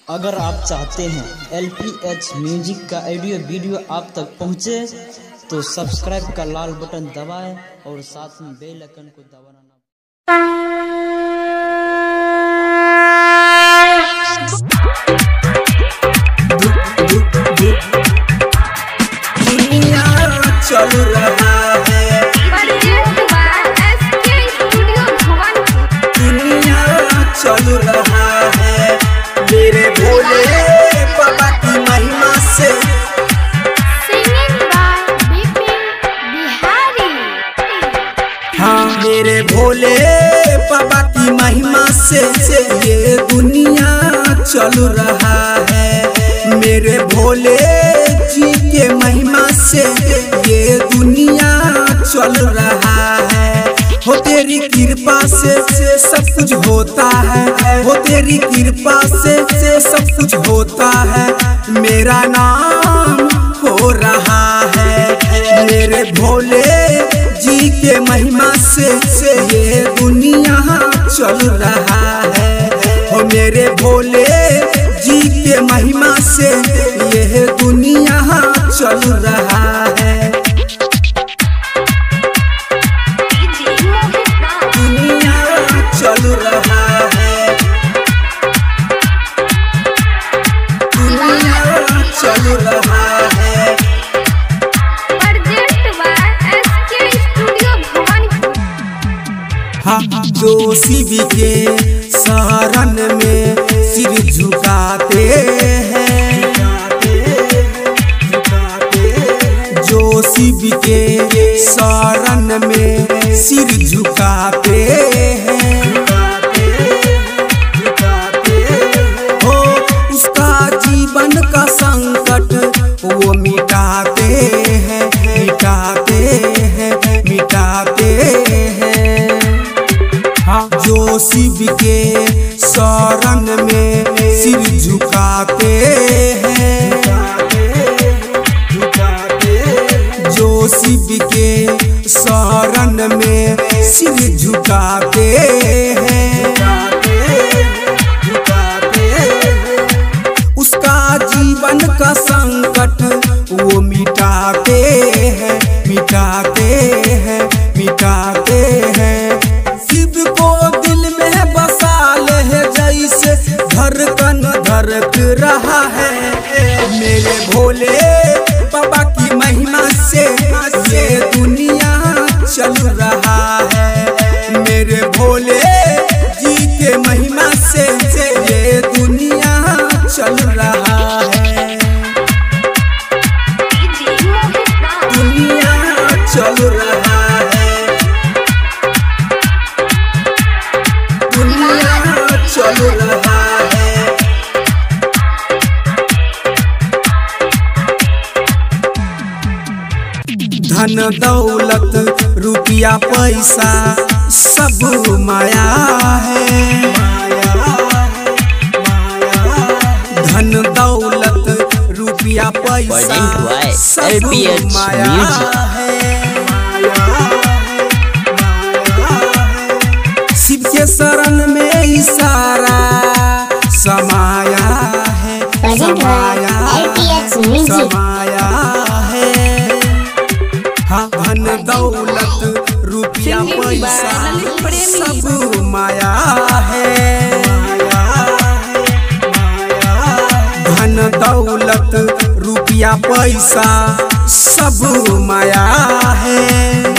अगर आप चाहते हैं LPH म्यूजिक का ऑडियो वीडियो आप तक पहुंचे तो सब्सक्राइब का लाल बटन दबाएं और साथ में बेल आइकन को दबाना ना चल रहा है दुनिया चल रहा है मेरे भोले बाबा की महिमा से। हाँ मेरे भोले बाबा की महिमा से ये दुनिया चल रहा है। मेरे भोले जी के महिमा से ये दुनिया चल रहा है। हो तेरी कृपा से सब कुछ होता है, हो तेरी कृपा से सब कुछ होता है। मेरा नाम हो रहा है मेरे भोले जी के महिमा से ये दुनिया चल रहा है। हो मेरे भोले जी के महिमा से ये दुनिया चल रहा है। दुनिया चल रहा है, दुनिया चल रहा है। हाँ जो शिव के शरण में सिर झुकाते हैं, जो शिव के शरण में सिर झुकाते हैं, हो उसका जीवन का संकट वो मिटाते हैं, मिटाते हैं, मिटाते हैं। हाँ जो शिव के शरण में सिर झुकाते हैं, जो शिव के शरण में सिर झुकाते हैं, उसका जीवन का संकट वो मिटाते हैं, मिटाते हैं, मिटाते हैं। शिव को दिल में बसा ले जैसे धड़कन धड़क रहा है। मेरे भोले बाबा की महिमा से ये दुनिया चल रहा है। मेरे भोले जी के महिमा से ये दुनिया चल रहा है। दुनिया चल रहा है, दुनिया चल रहा है। धन दौलत रुपया पैसा सब माया है, धन दौलत रुपया पैसा सब माया है। शिव के शरण में इशारा समाया है, समाया है, समाया है। हाँ धन दौलत रुपया पैसा सब माया है, धन दौलत रुपया पैसा सब माया है।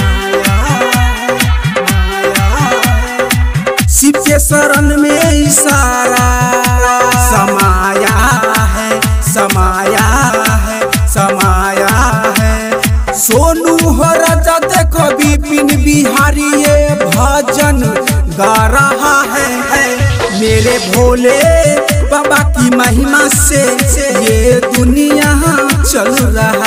शिव के शरण में इशारा समाया है, समाया है, समाया है। सोनू हो राजा देखो विपिन बिहारी ये भजन गा रहा है। मेरे भोले बाबा की महिमा से ये दुनिया चल रहा